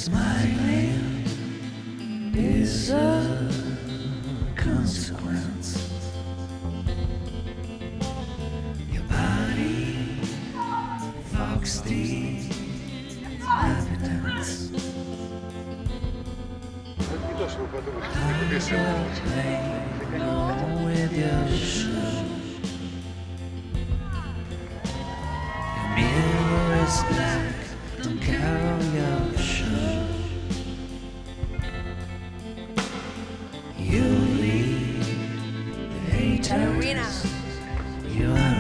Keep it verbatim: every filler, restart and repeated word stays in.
Smiling is a consequence. Your body fogs the evidence. You're playing along with your shoe. Your mirror is black, don't carry your shoe. You leave the haters. You are